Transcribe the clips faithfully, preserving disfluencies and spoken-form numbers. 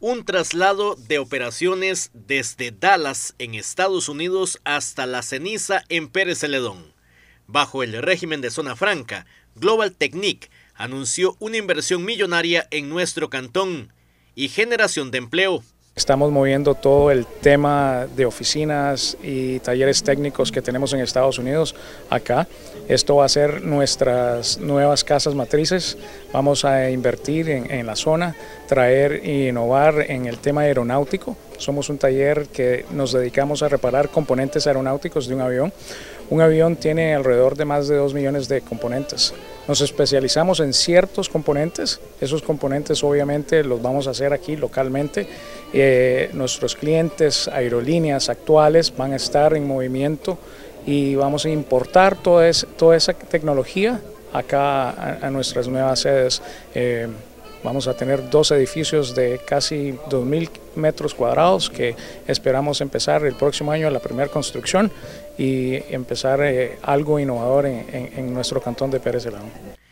Un traslado de operaciones desde Dallas, en Estados Unidos, hasta La Ceniza, en Pérez Celedón. Bajo el régimen de zona franca, Global Technic anunció una inversión millonaria en nuestro cantón y generación de empleo. Estamos moviendo todo el tema de oficinas y talleres técnicos que tenemos en Estados Unidos acá. Esto va a ser nuestras nuevas casas matrices. Vamos a invertir en, en la zona, traer e innovar en el tema aeronáutico. Somos un taller que nos dedicamos a reparar componentes aeronáuticos de un avión. Un avión tiene alrededor de más de dos millones de componentes. Nos especializamos en ciertos componentes, esos componentes obviamente los vamos a hacer aquí localmente. Eh, nuestros clientes, aerolíneas actuales van a estar en movimiento y vamos a importar toda, es, toda esa tecnología acá a, a nuestras nuevas sedes. Eh, Vamos a tener dos edificios de casi dos mil metros cuadrados que esperamos empezar el próximo año la primera construcción y empezar eh, algo innovador en, en, en nuestro cantón de Pérez Celedón.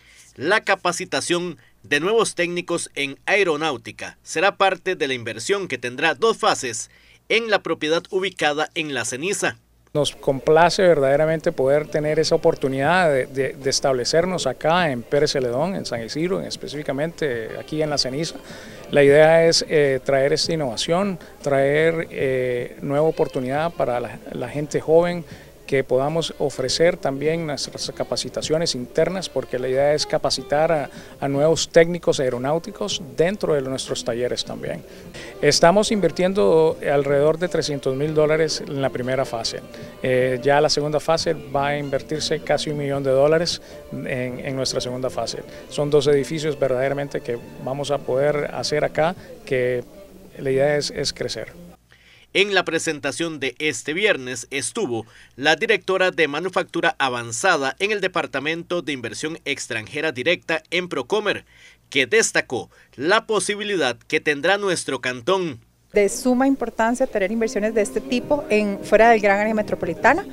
La capacitación de nuevos técnicos en aeronáutica será parte de la inversión que tendrá dos fases en la propiedad ubicada en La Ceniza. Nos complace verdaderamente poder tener esa oportunidad de, de, de establecernos acá en Pérez Celedón, en San Isidro, específicamente aquí en La Ceniza. La idea es eh, traer esta innovación, traer eh, nueva oportunidad para la, la gente joven, que podamos ofrecer también nuestras capacitaciones internas, porque la idea es capacitar a, a nuevos técnicos aeronáuticos dentro de nuestros talleres también. Estamos invirtiendo alrededor de trescientos mil dólares en la primera fase. Eh, ya la segunda fase va a invertirse casi un millón de dólares en, en nuestra segunda fase. Son dos edificios verdaderamente que vamos a poder hacer acá, que la idea es, es crecer. En la presentación de este viernes estuvo la directora de Manufactura Avanzada en el Departamento de Inversión Extranjera Directa en Procomer, que destacó la posibilidad que tendrá nuestro cantón. De suma importancia tener inversiones de este tipo en, fuera del gran área metropolitana.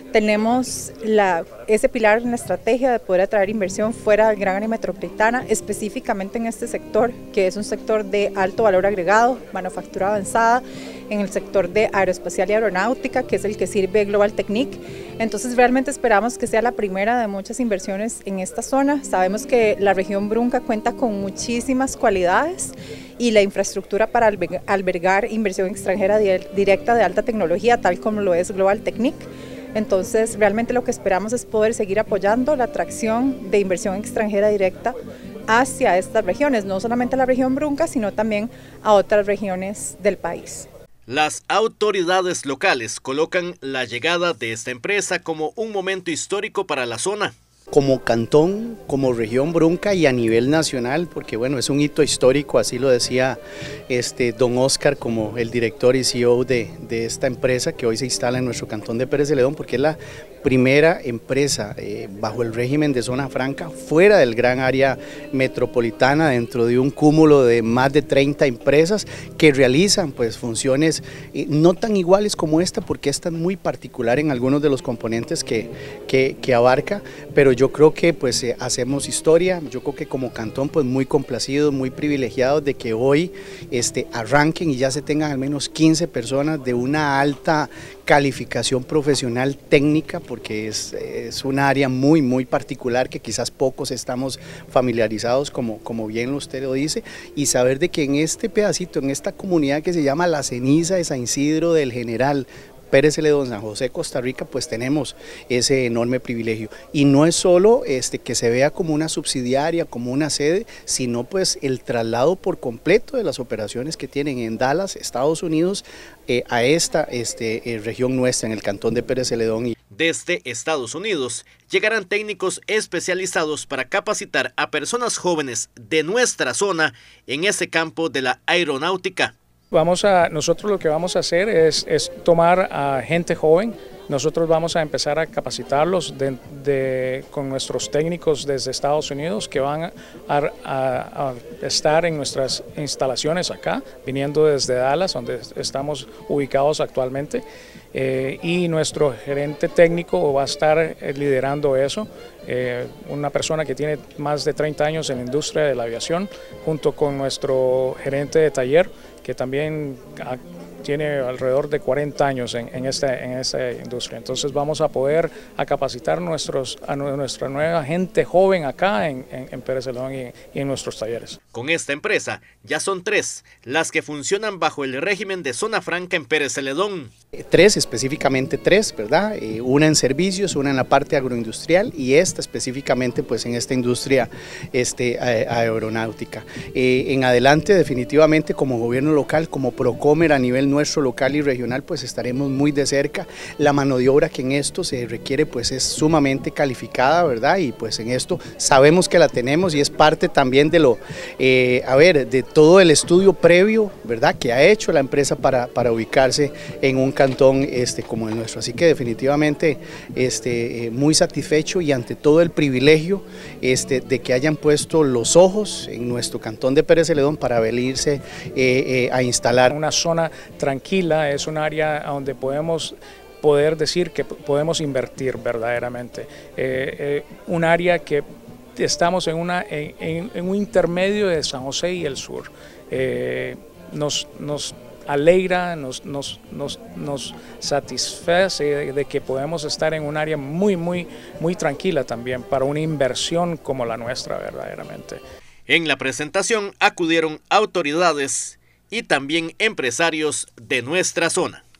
Tenemos la, ese pilar en la estrategia de poder atraer inversión fuera del gran área metropolitana, específicamente en este sector, que es un sector de alto valor agregado, manufactura avanzada, en el sector de aeroespacial y aeronáutica, que es el que sirve Global Technic. Entonces realmente esperamos que sea la primera de muchas inversiones en esta zona. Sabemos que la región Brunca cuenta con muchísimas cualidades y la infraestructura para albergar inversión extranjera directa de alta tecnología, tal como lo es Global Technic. Entonces, realmente lo que esperamos es poder seguir apoyando la atracción de inversión extranjera directa hacia estas regiones, no solamente a la región Brunca, sino también a otras regiones del país. Las autoridades locales colocan la llegada de esta empresa como un momento histórico para la zona. Como cantón, como región Brunca y a nivel nacional, porque bueno, es un hito histórico, así lo decía este, don Oscar como el director y C E O de, de esta empresa que hoy se instala en nuestro cantón de Pérez Celedón, porque es la primera empresa eh, bajo el régimen de zona franca fuera del gran área metropolitana, dentro de un cúmulo de más de treinta empresas que realizan pues funciones eh, no tan iguales como esta, porque esta es muy particular en algunos de los componentes que, que, que abarca, pero yo creo que pues eh, hacemos historia. Yo creo que como cantón pues muy complacidos, muy privilegiados de que hoy este, arranquen y ya se tengan al menos quince personas de una alta calificación profesional técnica, porque es, es un área muy muy particular que quizás pocos estamos familiarizados, como, como bien usted lo dice, y saber de que en este pedacito, en esta comunidad que se llama La Ceniza de San Isidro del General Pérez Celedón, San José, Costa Rica, pues tenemos ese enorme privilegio. Y no es solo este, que se vea como una subsidiaria, como una sede, sino pues el traslado por completo de las operaciones que tienen en Dallas, Estados Unidos, eh, a esta este, eh, región nuestra, en el cantón de Pérez Celedón. Desde Estados Unidos llegarán técnicos especializados para capacitar a personas jóvenes de nuestra zona en ese campo de la aeronáutica. Vamos a, nosotros lo que vamos a hacer es, es tomar a gente joven. Nosotros vamos a empezar a capacitarlos de, de, con nuestros técnicos desde Estados Unidos que van a, a, a estar en nuestras instalaciones acá, viniendo desde Dallas, donde estamos ubicados actualmente. Eh, y nuestro gerente técnico va a estar liderando eso. eh, una persona que tiene más de treinta años en la industria de la aviación, junto con nuestro gerente de taller, que también ha, tiene alrededor de cuarenta años en, en, esta, en esta industria. Entonces vamos a poder a capacitar nuestros, a nuestra nueva gente joven acá en, en, en Pérez Celedón y, y en nuestros talleres. Con esta empresa ya son tres las que funcionan bajo el régimen de zona franca en Pérez Celedón. Tres, específicamente tres, ¿verdad? Eh, una en servicios, una en la parte agroindustrial y esta específicamente pues en esta industria este, aeronáutica. Eh, en adelante definitivamente como gobierno local, como Procomer a nivel nuestro local y regional, pues estaremos muy de cerca. La mano de obra que en esto se requiere pues es sumamente calificada, ¿verdad? Y pues en esto sabemos que la tenemos y es parte también de lo, eh, a ver, de todo el estudio previo, ¿verdad? Que ha hecho la empresa para, para ubicarse en un cantón este, como el nuestro. Así que definitivamente este, eh, muy satisfecho y ante todo el privilegio este, de que hayan puesto los ojos en nuestro cantón de Pérez Celedón para venirse eh, eh, a instalar. Una zona tranquila, es un área donde podemos poder decir que podemos invertir verdaderamente. Eh, eh, un área que estamos en, una, en, en, en un intermedio de San José y el sur. Eh, nos, nos alegra, nos, nos, nos, nos satisface de, de que podemos estar en un área muy, muy, muy tranquila también para una inversión como la nuestra verdaderamente. En la presentación acudieron autoridades y también empresarios de nuestra zona.